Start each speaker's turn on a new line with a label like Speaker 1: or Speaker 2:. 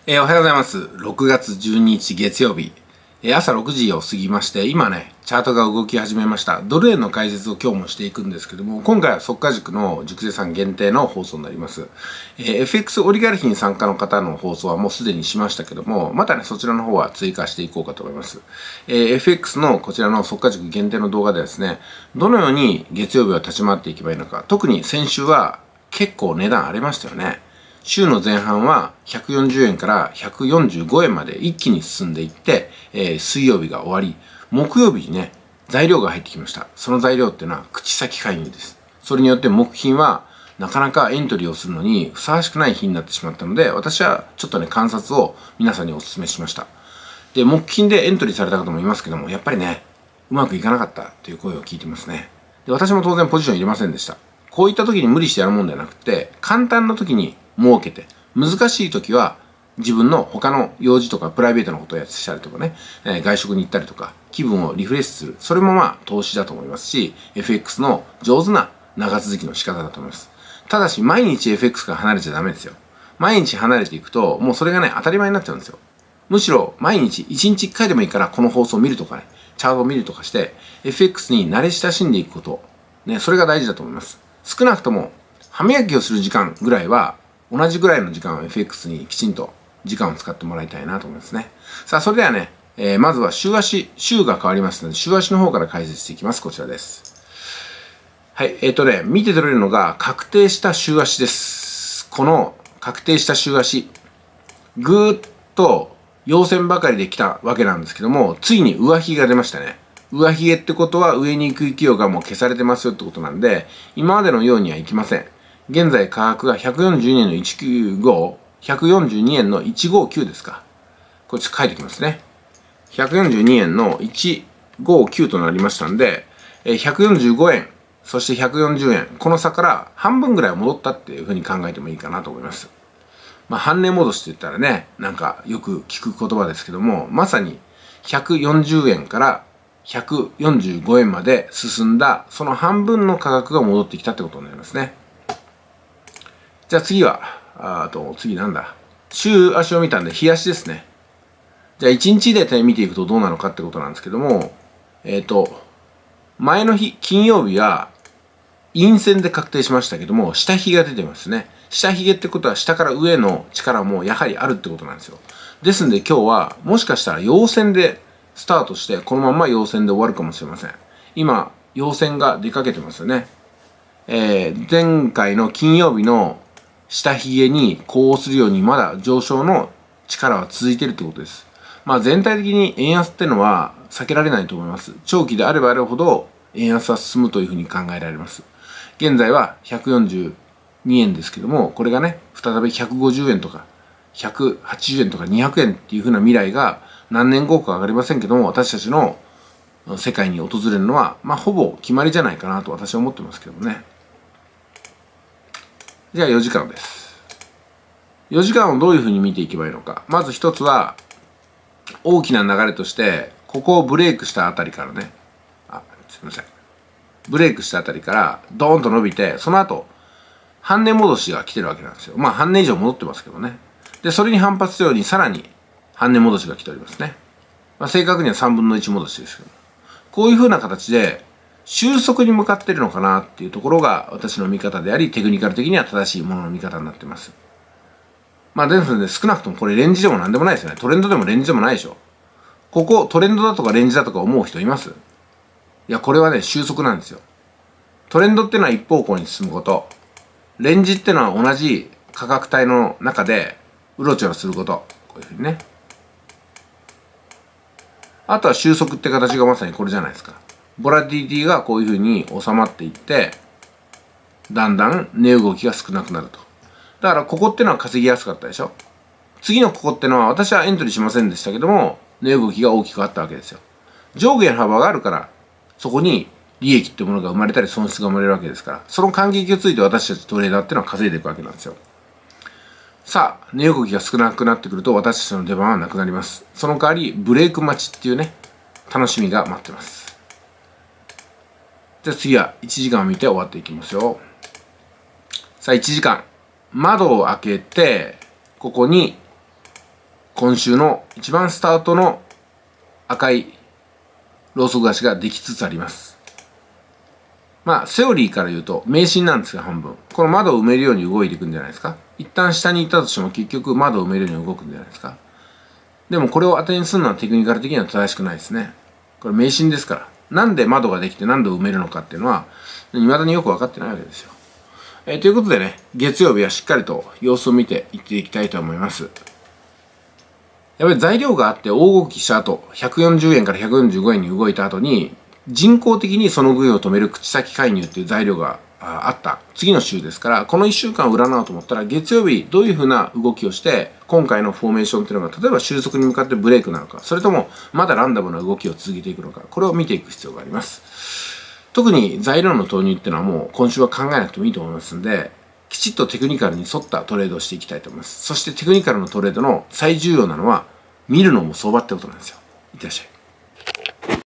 Speaker 1: おはようございます。6月12日月曜日。朝6時を過ぎまして、今ね、チャートが動き始めました。ドル円の解説を今日もしていくんですけども、今回は速稼塾の塾生さん限定の放送になります。FX オリガルヒに参加の方の放送はもうすでにしましたけども、またね、そちらの方は追加していこうかと思います。FX のこちらの速稼塾限定の動画ではですね、どのように月曜日は立ち回っていけばいいのか、特に先週は結構値段荒れましたよね。週の前半は140円から145円まで一気に進んでいって、水曜日が終わり、木曜日にね、材料が入ってきました。その材料っていうのは口先介入です。それによって木金はなかなかエントリーをするのにふさわしくない日になってしまったので、私はちょっとね、観察を皆さんにお勧めしました。で、木金でエントリーされた方もいますけども、やっぱりね、うまくいかなかったという声を聞いてますね。で、私も当然ポジション入れませんでした。こういった時に無理してやるもんではなくて、簡単な時に設けて、難しい時は自分の他の用事とかプライベートなことをやったりとかね、外食に行ったりとか、気分をリフレッシュする。それもまあ投資だと思いますし、FX の上手な長続きの仕方だと思います。ただし、毎日 FX から離れちゃダメですよ。毎日離れていくと、もうそれがね、当たり前になっちゃうんですよ。むしろ、毎日、1日1回でもいいからこの放送を見るとかね、チャートを見るとかして、FX に慣れ親しんでいくこと。ね、それが大事だと思います。少なくとも、歯磨きをする時間ぐらいは、同じぐらいの時間を FX にきちんと時間を使ってもらいたいなと思いますね。さあ、それではね、まずは週が変わりましたので、週足の方から解説していきます。こちらです。はい、見て取れるのが確定した週足です。この確定した週足、ぐーっと陽線ばかりで来たわけなんですけども、ついに上髭が出ましたね。上髭ってことは上に行く勢いがもう消されてますよってことなんで、今までのようにはいきません。現在価格が142円の195、142円の159ですか。これ書いてきますね。142円の159となりましたんで、145円、そして140円、この差から半分ぐらい戻ったっていうふうに考えてもいいかなと思います。まあ、半値戻しって言ったらね、なんかよく聞く言葉ですけども、まさに140円から145円まで進んだ、その半分の価格が戻ってきたってことになりますね。じゃあ次は、次なんだ。週足を見たんで、日足ですね。じゃあ1日で見ていくとどうなのかってことなんですけども、前の日、金曜日は、陰線で確定しましたけども、下髭が出てますね。下髭ってことは下から上の力もやはりあるってことなんですよ。ですんで今日は、もしかしたら陽線でスタートして、このまま陽線で終わるかもしれません。今、陽線が出かけてますよね。前回の金曜日の下髭に呼応するようにまだ上昇の力は続いているということです。まあ全体的に円安ってのは避けられないと思います。長期であればあるほど円安は進むというふうに考えられます。現在は142円ですけども、これがね、再び150円とか180円とか200円っていうふうな未来が何年後か上がりませんけども、私たちの世界に訪れるのは、まあほぼ決まりじゃないかなと私は思ってますけどもね。じゃあ4時間です。4時間をどういうふうに見ていけばいいのか。まず一つは、大きな流れとして、ここをブレイクしたあたりからね、すいません。ブレイクしたあたりから、ドーンと伸びて、その後、半値戻しが来てるわけなんですよ。まあ、半値以上戻ってますけどね。で、それに反発するように、さらに、半値戻しが来ておりますね。まあ、正確には3分の1戻しですけど。こういうふうな形で、収束に向かっているのかなっていうところが私の見方であり、テクニカル的には正しいものの見方になっています。まあですので少なくともこれレンジでも何でもないですよね。トレンドでもレンジでもないでしょ。ここトレンドだとかレンジだとか思う人います？いや、これはね、収束なんですよ。トレンドっていうのは一方向に進むこと。レンジっていうのは同じ価格帯の中でうろちょろすること。こういうふうにね。あとは収束って形がまさにこれじゃないですか。ボラティリティがこういうふうに収まっていって、だんだん値動きが少なくなると。だからここってのは稼ぎやすかったでしょ。次のここってのは私はエントリーしませんでしたけども、値動きが大きくあったわけですよ。上下の幅があるから、そこに利益ってものが生まれたり損失が生まれるわけですから、その間隙をついて私たちトレーダーってのは稼いでいくわけなんですよ。さあ、値動きが少なくなってくると私たちの出番はなくなります。その代わり、ブレイク待ちっていうね、楽しみが待ってます。じゃあ次は1時間を見て終わっていきますよ。さあ1時間。窓を開けて、ここに今週の一番スタートの赤いローソク足ができつつあります。まあ、セオリーから言うと、迷信なんですが、半分。この窓を埋めるように動いていくんじゃないですか。一旦下に行ったとしても結局窓を埋めるように動くんじゃないですか。でもこれを当てにするのはテクニカル的には正しくないですね。これ迷信ですから。なんで窓ができて何で埋めるのかっていうのは、未だによく分かってないわけですよ。ということでね、月曜日はしっかりと様子を見ていっていきたいと思います。やっぱり材料があって大動きした後、140円から145円に動いた後に、人工的にその具合を止める口先介入っていう材料があった次の週ですから、この1週間を占おうと思ったら、月曜日どういうふうな動きをして、今回のフォーメーションっていうのが、例えば収束に向かってブレイクなのか、それともまだランダムな動きを続けていくのか、これを見ていく必要があります。特に材料の投入っていうのはもう今週は考えなくてもいいと思いますんで、きちっとテクニカルに沿ったトレードをしていきたいと思います。そしてテクニカルのトレードの最重要なのは、見るのも相場ってことなんですよ。いってらっしゃい。